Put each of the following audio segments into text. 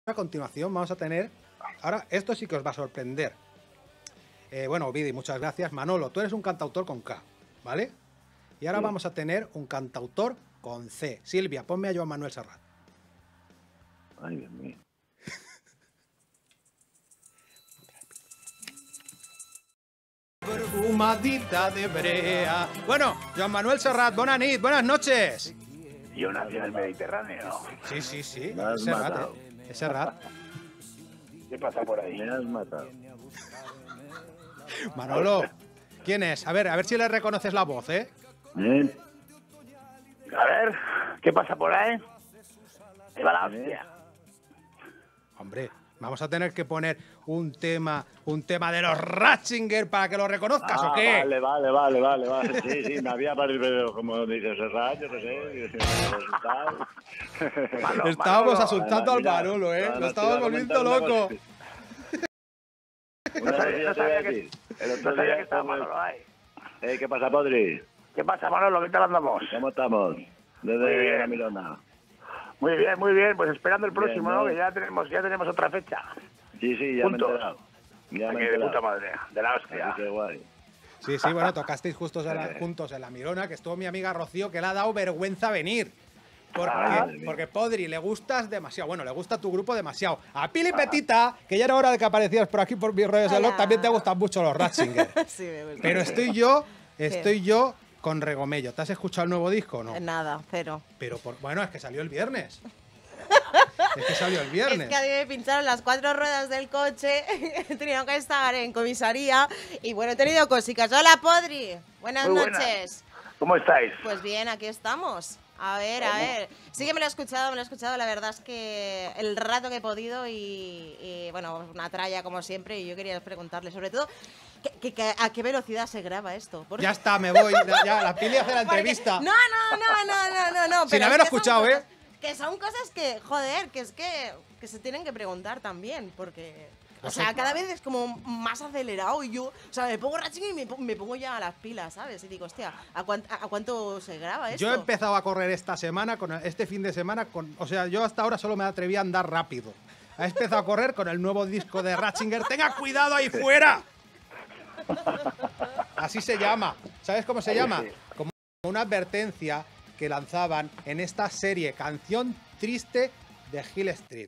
A continuación vamos a tener... Ahora, esto sí que os va a sorprender. Bueno, Vidi, muchas gracias. Manolo, tú eres un cantautor con K, ¿vale? Y ahora vamos a tener un cantautor con C. Silvia, ponme a Joan Manuel Serrat. Ay, Dios mío. Perfumadita de brea. Bueno, Joan Manuel Serrat, buenas nit, buenas noches. Yo nací en el Mediterráneo. Sí, sí, sí. Me has Es Serrat, matado. Es Serrat. ¿Qué pasa por ahí? Me has matado. Manolo, ¿quién es? A ver si le reconoces la voz, ¿eh? ¿Eh? A ver, ¿qué pasa por ahí? Ahí va la hostia. Hombre, vamos a tener que poner un tema de los Ratzinger para que lo reconozcas, ¿o qué? Vale. Sí, me había parecido, como dices, Serrat, yo qué sé. Estábamos asustando al mira, Manolo, ¿eh? no, Lo estábamos te iba a volviendo comentar una loco. cosa. No Una sabía, cosa te voy a decir. El otro día que estaba Manolo ahí. ¿qué pasa, Podri? ¿Qué pasa, Manolo? ¿Qué tal andamos? ¿Cómo estamos? Muy Desde bien. la Milona. Muy bien, muy bien. Pues esperando el próximo, Bien, ¿no? ¿no? Que ya tenemos otra fecha. Sí, ya me he Juntos. enterado. Ya me he Aquí de puta enterado. madre, de la hostia. Así que guay. Sí, bueno, tocasteis juntos en la Mirona, que estuvo mi amiga Rocío, que le ha dado vergüenza venir. madre mía. Porque Podri, le gustas demasiado. Bueno, le gusta tu grupo demasiado. A Pili Petita, que ya era hora de que aparecieras por aquí por mis redes de Hola. blog, también te gustan mucho los Ratzinger. Sí, me gusta. Pero estoy yo con Regomello. ¿Te has escuchado el nuevo disco o no? Nada, cero. Pero bueno, es que salió el viernes. Es que salió el viernes. Es que a mí me pincharon las 4 ruedas del coche, he tenido que estar en comisaría y bueno, he tenido cositas. Hola, Podri. Buenas Muy buenas. noches. ¿Cómo estáis? Pues bien, aquí estamos. A ver. Sí que me lo he escuchado, la verdad es que el rato que he podido y bueno, una tralla como siempre y yo quería preguntarle sobre todo ¿a qué velocidad se graba esto? Porque- Ya está, me voy. Ya, la Pili hace la porque- entrevista. No. Sin pero haberlo es que son escuchado, cosas- ¿eh? Que son cosas que, joder, que se tienen que preguntar también, porque... O sea, cada vez es como más acelerado y yo, o sea, me pongo rachín y me pongo ya a las pilas, ¿sabes? Y digo, hostia, ¿a cuánto se graba esto? Yo he empezado a correr esta semana, este fin de semana, o sea, yo hasta ahora solo me atreví a andar rápido. He empezado a correr con el nuevo disco de Ratzinger. ¡Tenga cuidado ahí fuera! Así se llama. ¿Sabes cómo se llama? Como una advertencia que lanzaban en esta serie Canción Triste de Hill Street.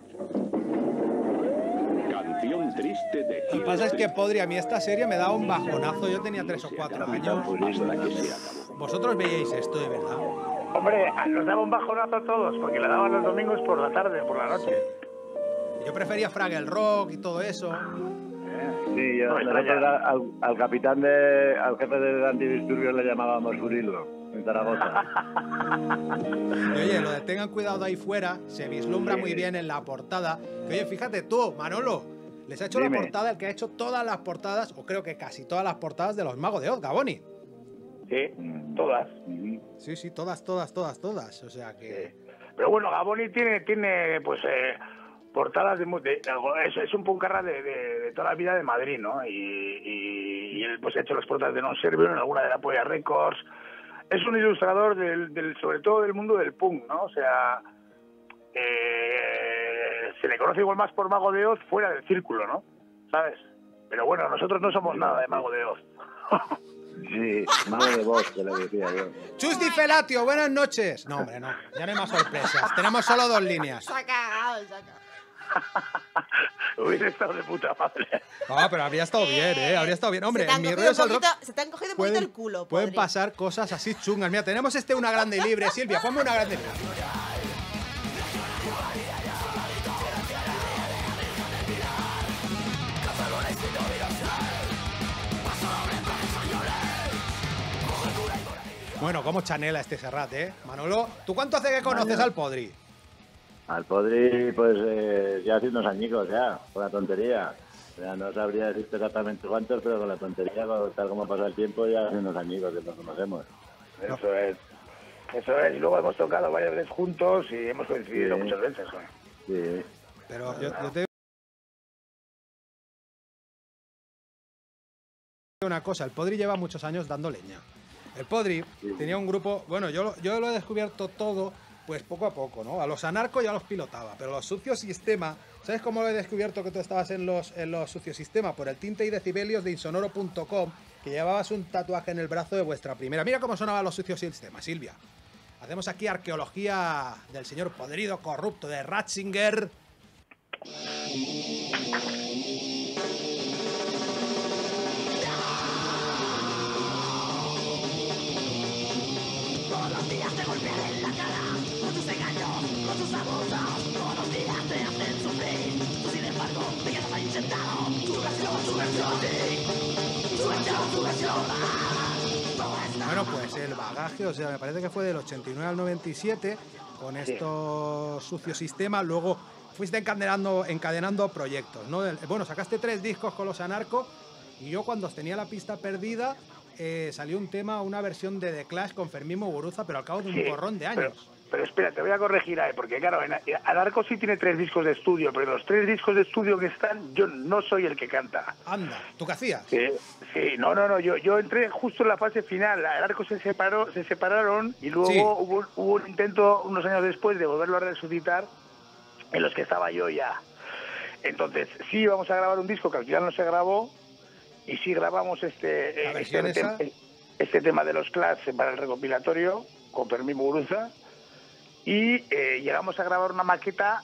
Canción triste de Lo que pasa es que, Podri, a mí esta serie me daba un bajonazo. Yo tenía 3 o 4 años. hasta que se acabó. Vosotros veíais esto, de verdad. Hombre, nos daba un bajonazo a todos, porque la daban los domingos por la tarde, por la noche. Yo prefería Fraggle Rock y todo eso. Sí, No me nosotros extraña. al capitán al jefe de antidisturbios le llamábamos Furilo, en Zaragoza. Y oye, lo de tengan cuidado ahí fuera se vislumbra muy bien en la portada. Que oye, fíjate tú, Manolo, les ha hecho Dime. la portada el que ha hecho todas las portadas, o creo que casi todas las portadas de los Magos de Oz, Gaboni. Sí, todas. Sí, todas. O sea que... Pero bueno, Gaboni tiene pues portadas es un puncarra de toda la vida de Madrid, ¿no? Y él pues ha hecho las portadas de Non Servium, en alguna de la Polla Records. Es un ilustrador sobre todo del mundo del punk, ¿no? O sea, se le conoce igual más por Mago de Oz fuera del círculo, ¿no? ¿Sabes? Pero bueno, nosotros no somos nada de Mago de Oz. Sí, mago de voz, que le decía yo. Chus Di Felatio, buenas noches. No, hombre, no. Ya no hay más sorpresas. Tenemos solo 2 líneas. Se ha cagado. Hubiese estado de puta madre. No, pero habría estado bien, ¿eh? Habría estado bien. Hombre, Se te en han mis cogido redes al rock se te han cogido un poquito el culo, pueden Podri. pasar cosas así chungas. Mira, tenemos una grande y libre. Silvia, ponme una grande y libre. Bueno, cómo chanela este Serrat, ¿eh? Manolo, ¿tú cuánto hace que conoces al Podri? Al Podri, pues ya hace unos añicos ya, con la tontería. O sea, no sabría decirte exactamente cuántos, pero con la tontería, tal como pasa el tiempo, ya hace unos añicos que nos conocemos. Eso es. Y luego hemos tocado varias veces juntos y hemos coincidido Sí. muchas veces, joder. Sí. Pero yo te digo una cosa, el Podri lleva muchos años dando leña. El Podri tenía un grupo, bueno, yo lo he descubierto todo pues poco a poco, ¿no? A los anarcos ya los pilotaba, pero los sucios sistema, ¿sabes cómo lo he descubierto que tú estabas en los sucios sistema? Por el tinte y decibelios de insonoro.com, que llevabas un tatuaje en el brazo de vuestra primera. Mira cómo sonaban los sucios sistema, Silvia. Hacemos aquí arqueología del señor podrido corrupto de Ratzinger. Todos los días te golpearé en la cara con tus engaños, con tus abusos. Todos los días te hacen sufrir. Tú, sin embargo, te quedas ahí sentado. Tu versión, sí. Tu versión. Bueno, pues el bagaje, o sea, me parece que fue del 89 al 97 con estos sucios sistemas. Luego fuiste encadenando proyectos, ¿no? Bueno, sacaste 3 discos con los anarcos y yo cuando tenía la pista perdida salió un tema, una versión de The Clash con Fermín Muguruza, pero al cabo de un porrón de años. Pero espera, te voy a corregir ahí, porque claro, Anarco sí tiene 3 discos de estudio, pero los 3 discos de estudio que están, yo no soy el que canta. Anda, ¿tú qué hacías? Sí, no, yo entré justo en la fase final. Anarco se separaron y luego hubo un intento unos años después de volverlo a resucitar, en los que estaba yo ya. Entonces, sí vamos a grabar un disco que al final no se grabó, y sí grabamos este tema de los Clash para el recopilatorio con Fermín Muguruza. Y llegamos a grabar una maqueta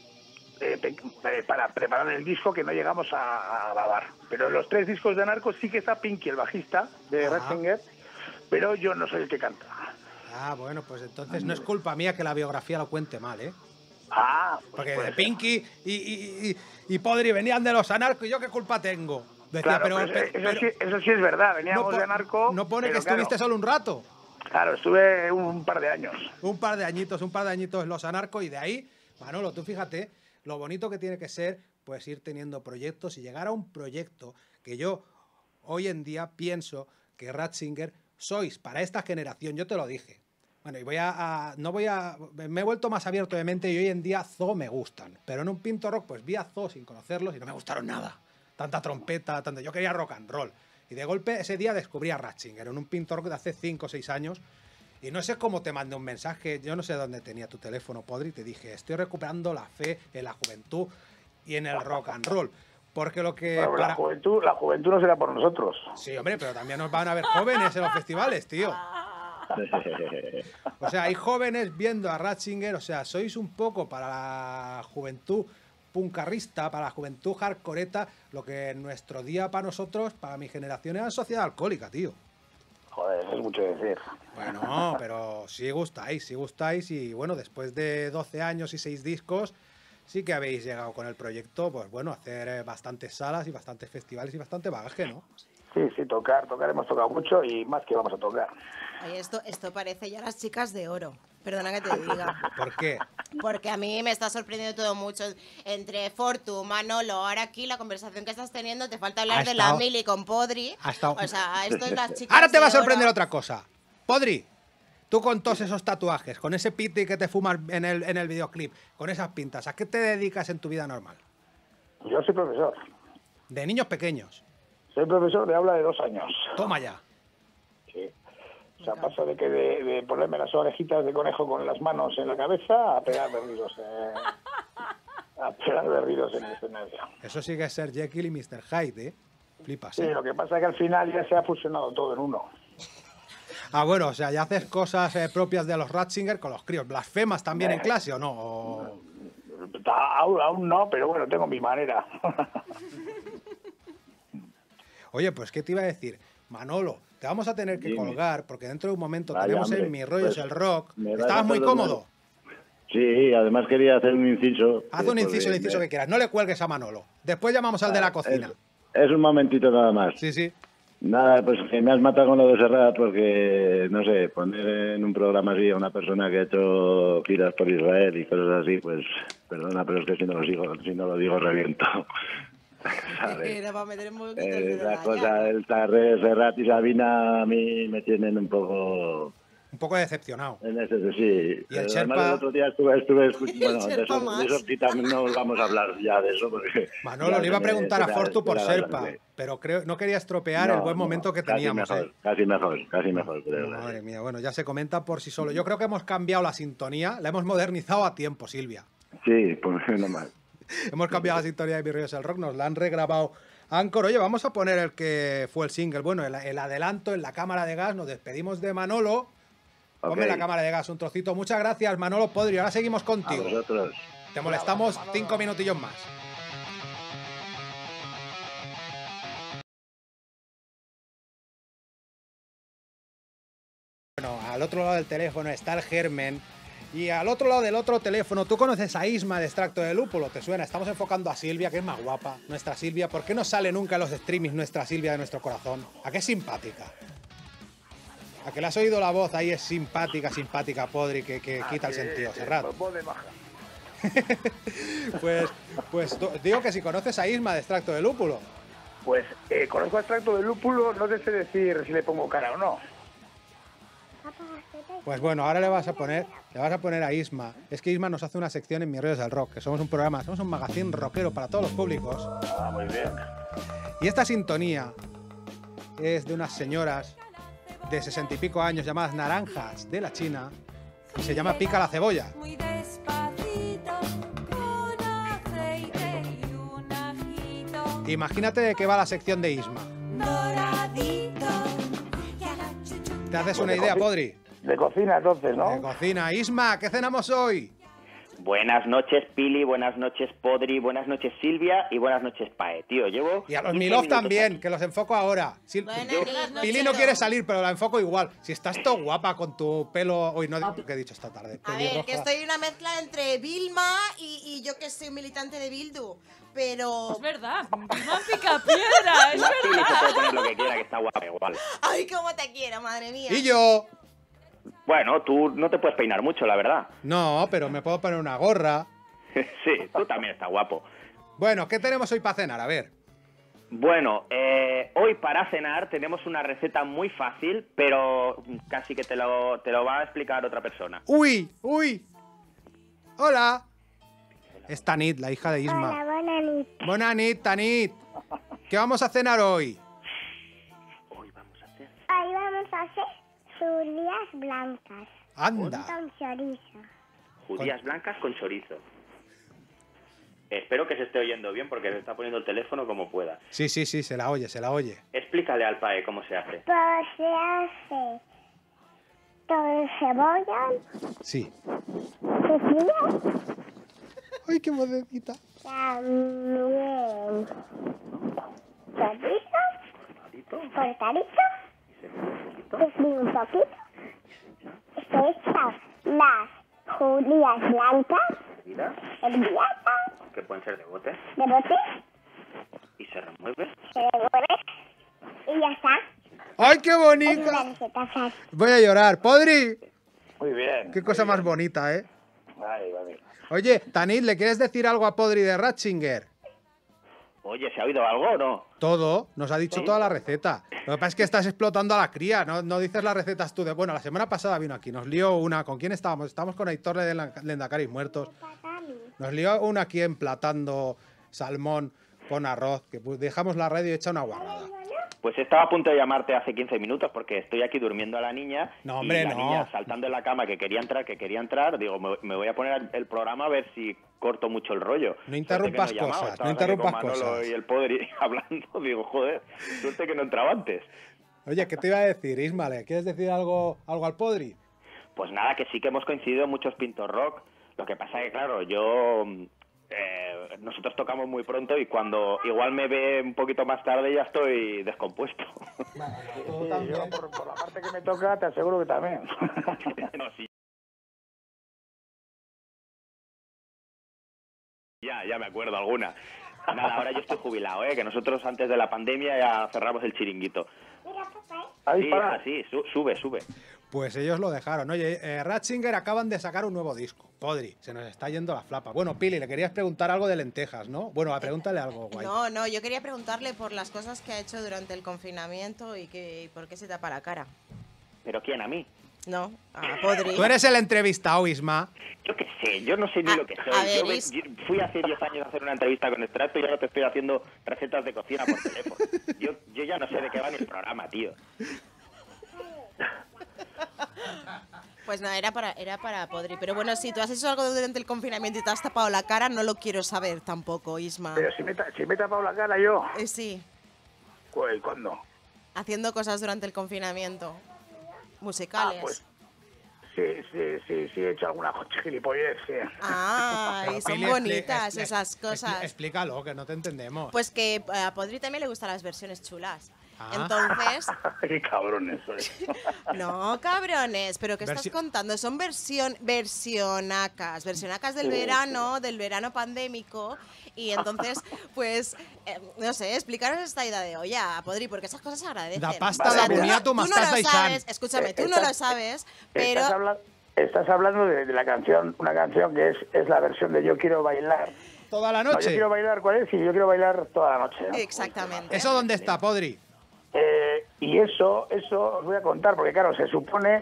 para preparar el disco que no llegamos a grabar. Pero en los 3 discos de Anarco sí que está Pinky, el bajista de Ratzinger, pero yo no soy el que canta. Ah, bueno, pues entonces no es culpa mía que la biografía lo cuente mal, ¿eh? Ah, porque de Pinky y Podri venían de los anarcos y yo qué culpa tengo. Decía, claro, eso sí es verdad, veníamos de Anarco. No pone que estuviste solo un rato. Claro, estuve un par de años. Un par de añitos en los anarcos y de ahí, Manolo, tú fíjate lo bonito que tiene que ser pues ir teniendo proyectos y llegar a un proyecto que yo hoy en día pienso que Ratzinger sois para esta generación, yo te lo dije. Bueno, y me he vuelto más abierto de mente y hoy en día Zoo me gustan, pero en un Pinto Rock pues vi a Zoo sin conocerlos y no me gustaron nada. Tanta trompeta, yo quería rock and roll. Y de golpe ese día descubrí a Ratzinger en un Pinto Rock de hace 5 o 6 años. Y no sé cómo te mandé un mensaje, yo no sé dónde tenía tu teléfono, Podri, y te dije, estoy recuperando la fe en la juventud y en el rock and roll. Porque lo que... Bueno, la juventud no será por nosotros. Sí, hombre, pero también nos van a ver jóvenes en los festivales, tío. O sea, hay jóvenes viendo a Ratzinger, o sea, sois un poco para la juventud puncarrista, para la juventud hardcoreta, lo que en nuestro día para nosotros, para mi generación, era sociedad alcohólica, tío. Joder, eso es mucho decir. Bueno, pero sí gustáis y bueno, después de 12 años y 6 discos, sí que habéis llegado con el proyecto, pues bueno, a hacer bastantes salas y bastantes festivales y bastante bagaje, ¿no? Sí, tocar hemos tocado mucho y más que vamos a tocar. Oye, esto parece ya las chicas de oro. Perdona que te diga. ¿Por qué? Porque a mí me está sorprendiendo todo mucho. Entre Fortu, Manolo, ahora aquí la conversación que estás teniendo, te falta hablar de la Mili con Podri. O sea, esto es las chicas. Ahora te va a de sorprender oro. otra cosa. Podri, tú con todos esos tatuajes, con ese piti que te fumas en el videoclip, con esas pintas, ¿a qué te dedicas en tu vida normal? Yo soy profesor. De niños pequeños. Soy profesor de aula de 2 años. Toma ya. Sí. O sea, paso de que de ponerme las orejitas de conejo con las manos en la cabeza a pegar berridos. A pegar berridos en el escenario. Eso sigue ser Jekyll y Mr. Hyde, ¿eh? Flipas, ¿eh? Sí, lo que pasa es que al final ya se ha fusionado todo en uno. Ah, bueno, o sea, ya haces cosas propias de los Ratzinger con los críos. ¿Blasfemas también en clase o no? O... Aún no, pero bueno, tengo mi manera. Oye, pues, ¿qué te iba a decir? Manolo, te vamos a tener que Dime. colgar, porque dentro de un momento Vaya, tenemos hombre, el Mi Rollo es pues, el Rock. me vais ¿Estabas a muy perdonar. cómodo? Sí, además quería hacer un inciso. Haz un inciso, el inciso que quieras. No le cuelgues a Manolo. Después llamamos al de la cocina. Es un momentito nada más. Sí, sí. Nada, pues que me has matado con lo de Serrat porque, no sé, poner en un programa así a una persona que ha hecho giras por Israel y cosas así, pues, perdona, pero es que si no lo digo reviento. ¿Sabes? Era para meter un poquito el dedo en Esa la cosa, llaga. el Serrat y Sabina a mí me tienen un poco... Un poco decepcionado. En ese, sí. Y el Además, Sherpa- el otro día estuve bueno, de Sherpa eso, más. de eso sí también no vamos a hablar ya de eso. Porque Manolo, ya le iba a se me- preguntar a se me- Fortu se por me da Sherpa, bastante. pero no quería estropear el buen momento que teníamos. Casi mejor, creo. Madre mía, bueno, ya se comenta por sí solo. Yo creo que hemos cambiado la sintonía, la hemos modernizado a tiempo, Silvia. Sí, pues no mal. Hemos cambiado la sintonía de Mi Rollo es el Rock, nos la han regrabado Anchor. Oye, vamos a poner el que fue el single. Bueno, el adelanto en la cámara de gas. Nos despedimos de Manolo. Ponme Ok. la cámara de gas un trocito. Muchas gracias, Manolo Podri. Ahora seguimos A contigo. vosotros. Te molestamos 5 minutillos más. Bueno, al otro lado del teléfono está el Germen. Y al otro lado del otro teléfono, ¿tú conoces a Isma de Extracto de Lúpulo? ¿Te suena? Estamos enfocando a Silvia, que es más guapa. Nuestra Silvia. ¿Por qué no sale nunca en los streamings nuestra Silvia de nuestro corazón? ¿A qué es simpática? ¿A que le has oído la voz? Ahí es simpática, Podri, que quita el sentido. Serrat. Voz de baja. Pues digo que si conoces a Isma de Extracto de Lúpulo. Pues conozco extracto de lúpulo, no te sé decir si le pongo cara o no. Pues bueno, ahora le vas a poner a Isma. Es que Isma nos hace una sección en Mi Rollos del Rock, que somos un programa, somos un magazine rockero para todos los públicos. Ah, muy bien. Y esta sintonía es de unas señoras de 60 y pico años llamadas Naranjas de la China y se llama Pica la Cebolla. Muy despacito, con aceite y un ajito Imagínate de qué va la sección de Isma. doradito. Y a la chuchu. ¿Te haces una idea, Podri? De cocina entonces, De ¿no? cocina. Isma, ¿qué cenamos hoy? Buenas noches, Pili, buenas noches, Podri, buenas noches, Silvia y buenas noches, Pae. Tío, llevo... Y a los 15 Milov minutos también, aquí. que los enfoco ahora. Buenas Yo- noches, Pili no Nochero. quiere salir, pero la enfoco igual. Si estás todo guapa con tu pelo... Hoy no digo lo que he dicho esta tarde. A ver, pelirroja. que estoy una mezcla entre Vilma y yo que soy militante de Bildu. Pero. Es verdad, Vilma Picapiedra, es La Pili se verdad. puede poner lo que quiera, que está guapa igual. ¡Ay, cómo te quiero, madre mía! Y yo... Bueno, tú no te puedes peinar mucho, la verdad. No, pero me puedo poner una gorra. Sí, tú también estás guapo. Bueno, ¿qué tenemos hoy para cenar? A ver. Bueno, hoy para cenar tenemos una receta muy fácil, pero casi que te lo va a explicar otra persona. ¡Uy! ¡Uy! ¡Hola! Es Tanit, la hija de Isma. Hola, buena nit. Buena nit, Tanit. ¿Qué vamos a cenar hoy? Hoy vamos a hacer... Hoy vamos a hacer judías blancas Anda. con chorizo. Judías blancas con chorizo. Espero que se esté oyendo bien porque se está poniendo el teléfono como pueda. Sí, sí, sí, se la oye, se la oye. Explícale al Pae cómo se hace. Pues se hace con cebolla, Sí. cebolla, ¡Ay, qué modernita! también chorizo, cortadito, y un poquito. Se echan las judías blancas, Mira, hervidas, que pueden ser de bote. de bote, Y se remueve. se remueve y ya está. ¡Ay, qué Es una bonita! receta fácil. Voy a llorar. ¡Podri! Muy bien. ¡Qué cosa más bonita, eh! Ay, vale. Oye, Tanit, ¿le quieres decir algo a Podri de Ratzinger? Oye, ¿se ha oído algo o no? Todo, nos ha dicho toda la receta. Lo que pasa es que estás explotando a la cría, no dices las recetas tú de... Bueno, la semana pasada vino aquí, nos lió una... ¿Con quién estábamos? Estábamos con Aitor de Lendacaris Muertos. Nos lió una aquí emplatando salmón con arroz, que pues, dejamos la radio hecha una guarrada. Pues estaba a punto de llamarte hace 15 minutos porque estoy aquí durmiendo a la niña. No, hombre, y la no. niña saltando en la cama que quería entrar. Digo, me voy a poner el programa a ver si corto mucho el rollo. No interrumpas Suerte que no he llamado. cosas, Estabas no aquí interrumpas con Manolo cosas. y el Podri hablando. Digo, joder, suerte que no entraba antes. Oye, ¿qué te iba a decir, Isma? ¿Le quieres decir algo al Podri? Pues nada, que sí que hemos coincidido en muchos Pintos Rock. Lo que pasa es que, claro, yo... nosotros tocamos muy pronto y cuando igual me ve un poquito más tarde ya estoy descompuesto. Sí, yo por la parte que me toca te aseguro que también. No, sí. Ya me acuerdo alguna. Nada, ahora yo estoy jubilado, que nosotros antes de la pandemia ya cerramos el chiringuito. Ahí Sí, para. sí, sube. Pues ellos lo dejaron. Oye, Ratzinger acaban de sacar un nuevo disco. Podri, se nos está yendo la flapa. Bueno, Pili, le querías preguntar algo de lentejas, ¿no? Bueno, pregúntale algo, guay. No, yo quería preguntarle por las cosas que ha hecho durante el confinamiento y por qué se tapa la cara. ¿Pero quién? ¿A mí? No, a Podri. Tú eres el entrevistado, Isma. Yo qué sé, yo no sé ni lo que soy. a ver, Yo fui hace 10 años a hacer una entrevista con Extracto y ahora te estoy haciendo recetas de cocina por teléfono. Yo ya no sé de qué va ni el programa, tío. Pues nada, era para Podri. Pero bueno, si tú has hecho algo durante el confinamiento y te has tapado la cara, no lo quiero saber tampoco, Isma. Pero si me he tapado la cara yo. Sí, ¿Cuándo? haciendo cosas durante el confinamiento. Musicales. Pues sí, he hecho alguna gilipollez, sí. Ay, son Pili, bonitas esas cosas. Explícalo, que no te entendemos. Pues que a Podri también le gustan las versiones chulas. Ah. Entonces, Qué cabrones sois. no, cabrones, pero ¿qué estás contando? Son versionacas del verano pandémico. Y entonces, pues, no sé, explicaros esta idea de olla, Podri, porque esas cosas se agradecen. Da pasta la boniato más tú no pasta lo y sabes, san. escúchame, tú no lo sabes, pero... Estás hablando de la canción, una canción que es la versión de Yo quiero bailar. Toda la No, yo noche. quiero bailar, ¿cuál es? Sí, yo quiero bailar toda la noche, ¿no? Exactamente. ¿Eso dónde está, Podri? Y eso os voy a contar, porque claro, se supone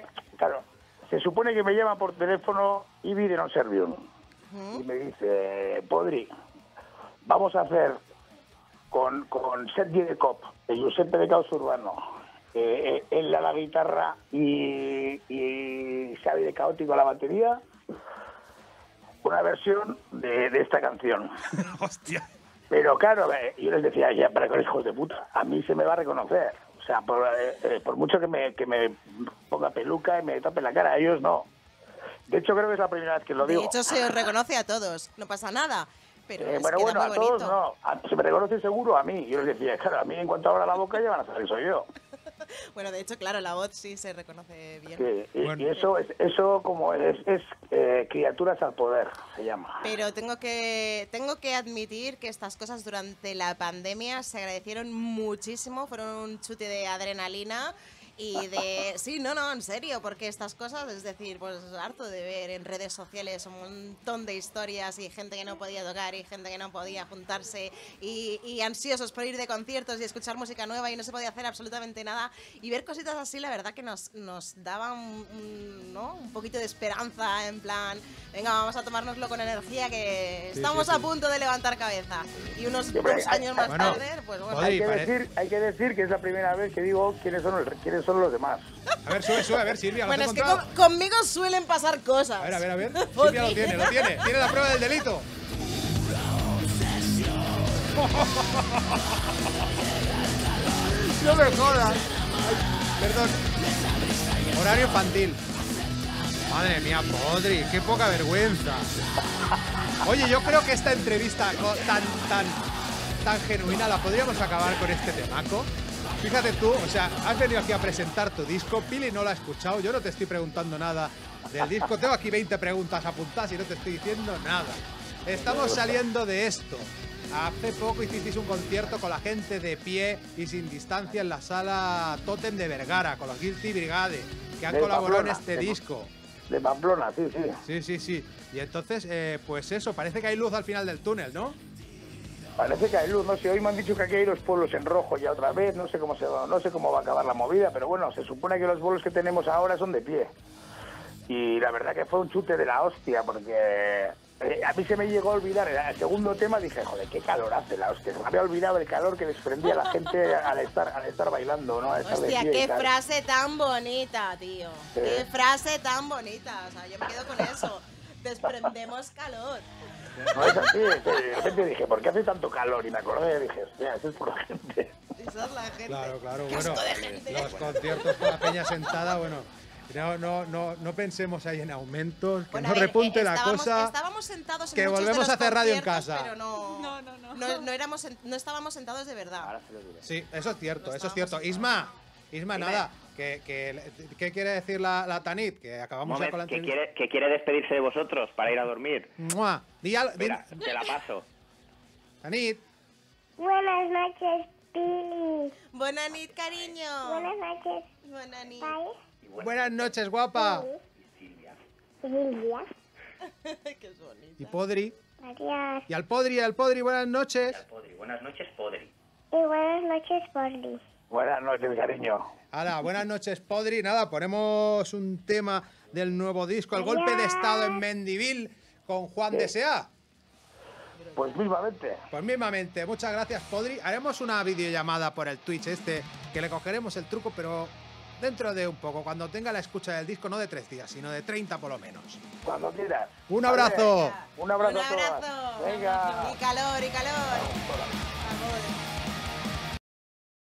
que me llama por teléfono Ibi de Non Servium. Y me dice, Podri, vamos a hacer con Sergi de Cop, el Giuseppe de Caos Urbano, él a la guitarra y Xavi de Caótico a la batería, una versión de esta canción. Hostia. Pero claro, yo les decía, ya, para que hijos de puta, a mí se me va a reconocer. O sea, por mucho que me ponga peluca y me tape la cara, a ellos no. De hecho, creo que es la primera vez que lo digo. De hecho, se os reconoce a todos, no pasa nada. Pero es bueno, queda muy a todos bonito. no. Se me reconoce seguro a mí. Yo les decía, claro, a mí en cuanto abra la boca ya van a saber que soy yo. Bueno, de hecho, claro, la voz sí se reconoce bien. Sí, y eso como es criaturas al poder, se llama. Pero tengo que admitir que estas cosas durante la pandemia se agradecieron muchísimo, fueron un chute de adrenalina y de... Sí, no, en serio, porque estas cosas, es decir, pues harto de ver en redes sociales un montón de historias y gente que no podía tocar y gente que no podía juntarse y ansiosos por ir de conciertos y escuchar música nueva y no se podía hacer absolutamente nada. Y ver cositas así, la verdad que nos daba un poquito de esperanza, en plan, venga, vamos a tomárnoslo con energía que estamos a punto de levantar cabeza. Y unos 2 años más tarde, pues bueno. Hay que decir que es la primera vez que digo quiénes son los demás. A ver, sube, a ver, Silvia. Bueno, es que conmigo suelen pasar cosas. A ver. Silvia lo tiene. Tiene la prueba del delito. No me jodas. Perdón. Horario infantil. Madre mía, Podri, qué poca vergüenza. Oye, yo creo que esta entrevista tan genuina la podríamos acabar con este temaco. Fíjate tú, o sea, has venido aquí a presentar tu disco, Pili no lo ha escuchado, yo no te estoy preguntando nada del disco, tengo aquí 20 preguntas apuntadas y no te estoy diciendo nada. Estamos saliendo de esto. Hace poco hicisteis un concierto con la gente de pie y sin distancia en la sala Totem de Vergara, con los Guilty Brigade, que han colaborado en este disco. De Pamplona, sí. Sí. Y entonces, pues eso, parece que hay luz al final del túnel, ¿no? Parece que hay luz, no sé, hoy me han dicho que aquí hay los pueblos en rojo ya otra vez, no sé cómo va a acabar la movida, pero bueno, se supone que los vuelos que tenemos ahora son de pie. Y la verdad que fue un chute de la hostia, porque a mí se me llegó a olvidar, el segundo tema dije, joder, qué calor hace la hostia, se me había olvidado el calor que desprendía la gente al estar bailando, ¿no? Hostia, qué frase tan bonita, tío. Sí. Qué frase tan bonita, o sea, yo me quedo con eso, desprendemos calor. No es así, de repente dije, ¿por qué hace tanto calor? Y me acordé y dije, hostia, eso es por la gente. Esa es la gente. Claro, Qué bueno, asco de gente. Los conciertos con la peña sentada, bueno, no pensemos ahí en aumentos, que bueno, no repunte la cosa. Estábamos sentados en que volvemos a hacer radio en casa. Pero no estábamos sentados de verdad. Sí, eso es cierto, Isma, nada. ¿Qué quiere decir la Tanit? Que acabamos ya con la entrevista. Que quiere despedirse de vosotros para ir a dormir. ¡Mua! Mira, te la paso. Tanit. Buenas noches, Pili. Buenas noches, cariño. Buenas noches. Buenas noches. Buenas noches, guapa. Silvia. Qué bonito. Y Podri. Adiós. Y al Podri, buenas noches. Buenas noches, Podri. Y buenas noches, Podri. Buenas noches, mi cariño. Hala, buenas noches, Podri. Nada, ponemos un tema del nuevo disco, El golpe de estado en Mendivil, con Juan D.S.A. Pues mismamente. Pues mismamente, muchas gracias, Podri. Haremos una videollamada por el Twitch que le cogeremos el truco, pero dentro de un poco, cuando tenga la escucha del disco, no de 3 días, sino de 30 por lo menos. Cuando quieras. ¡Un abrazo! Un abrazo Un a todas. abrazo. Venga. Y calor, y calor.